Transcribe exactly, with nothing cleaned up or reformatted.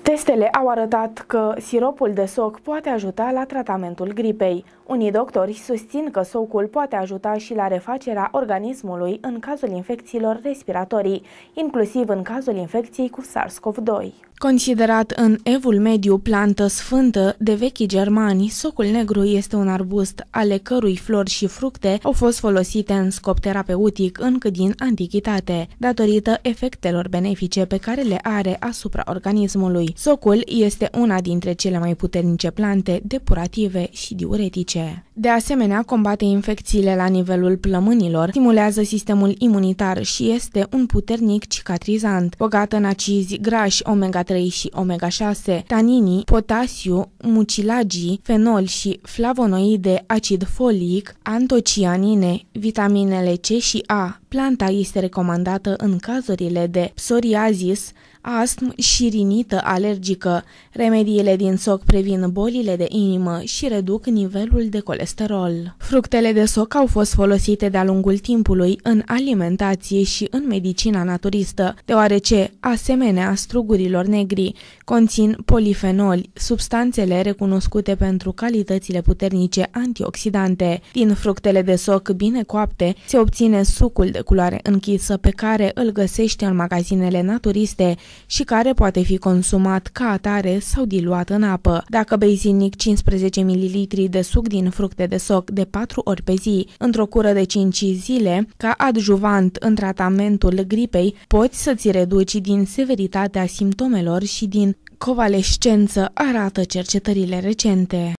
Testele au arătat că siropul de soc poate ajuta la tratamentul gripei. Unii doctori susțin că socul poate ajuta și la refacerea organismului în cazul infecțiilor respiratorii, inclusiv în cazul infecției cu SARS-CoV doi. Considerat în Evul Mediu plantă sfântă de vechii germani, socul negru este un arbust ale cărui flori și fructe au fost folosite în scop terapeutic încă din antichitate, datorită efectelor benefice pe care le are asupra organismului. Socul este una dintre cele mai puternice plante depurative și diuretice. De asemenea, combate infecțiile la nivelul plămânilor, stimulează sistemul imunitar și este un puternic cicatrizant, bogat în acizi grași omega trei și omega șase, taninii, potasiu, mucilagii, fenoli și flavonoide, acid folic, antocianine, vitaminele C și A. Planta este recomandată în cazurile de psoriazis, astm și rinită alergică. Remediile din soc previn bolile de inimă și reduc nivelul de colesterol. Fructele de soc au fost folosite de-a lungul timpului în alimentație și în medicina naturistă, deoarece, asemenea strugurilor negri, conțin polifenoli, substanțele recunoscute pentru calitățile puternice antioxidante. Din fructele de soc bine coapte se obține sucul de culoare închisă pe care îl găsești în magazinele naturiste și care poate fi consumat ca atare sau diluat în apă. Dacă bei zilnic cincisprezece mililitri de suc din fructe de soc de patru ori pe zi, într-o cură de cinci zile, ca adjuvant în tratamentul gripei, poți să-ți reduci din severitatea simptomelor și din convalescență, arată cercetările recente.